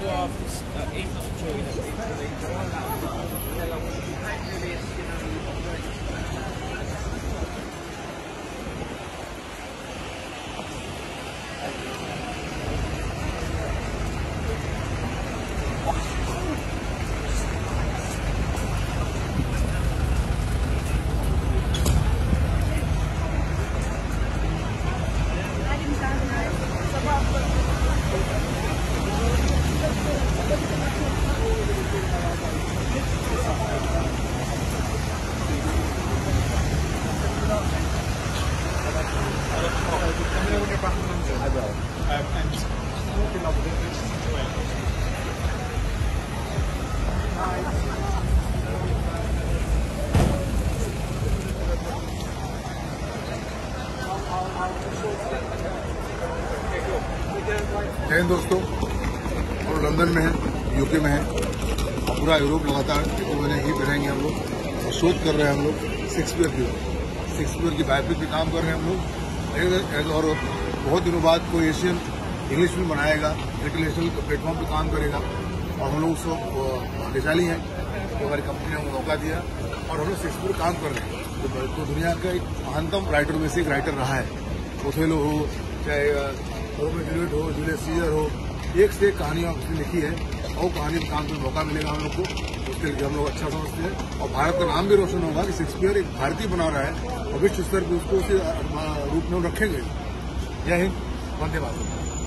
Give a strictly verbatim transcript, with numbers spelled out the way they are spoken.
जय हिंद दोस्तों, और लंदन में है, यूके में है और पूरा यूरोप लगातार एक महीने ही रहेंगे हम लोग और शोध कर रहे हैं हम लोग शेक्सपियर की शेक्सपियर की बायोपिक पे काम कर रहे हैं हम लोग। और बहुत दिनों बाद कोई एशियन इंग्लिश फिल्म बनाएगा, इंटरनेशनल प्लेटफॉर्म पे काम करेगा और हम लोग उसको भाग्यशाली हैं जो हमारी कंपनी ने मौका दिया और हम लोग शेक्सपियर काम कर रहे हैं। तो, तो दुनिया का एक महानतम राइटर में से एक राइटर रहा है, ओथेलो हो चाहे रोमियो जूलियट हो, जूलियस सीजर हो, एक से एक कहानियां उसने लिखी है और कहानी में काम करने मौका मिलेगा हम लोग को, उसके लिए हम लोग अच्छा समझते हैं। और भारत का नाम भी रोशन होगा कि शेक्सपियर एक भारतीय बना रहा है और विश्व स्तर पर उसको उसी रूप में रखेंगे। जय हिंद, वंदे मातरम।